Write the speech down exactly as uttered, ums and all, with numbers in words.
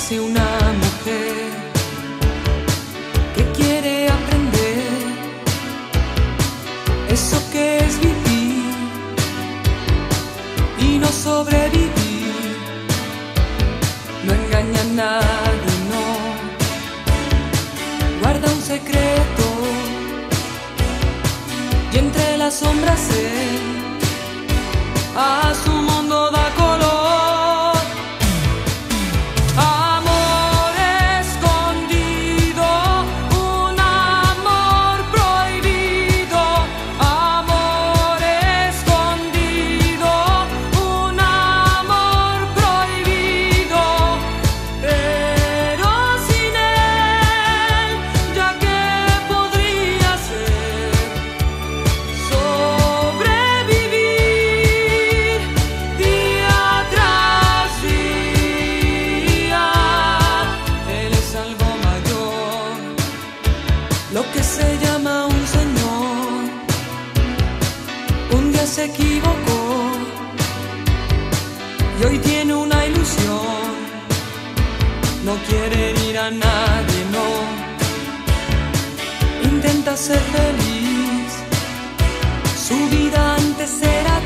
dice una mujer que quiere aprender eso que es vivir y no sobrevivir. No engaña a nadie, no guarda un secreto y entre las sombras él a su mundo da color. Lo que se llama un señor, un día se equivocó y hoy tiene una ilusión. No quiere herir a nadie, no. Intenta ser feliz, su vida antes era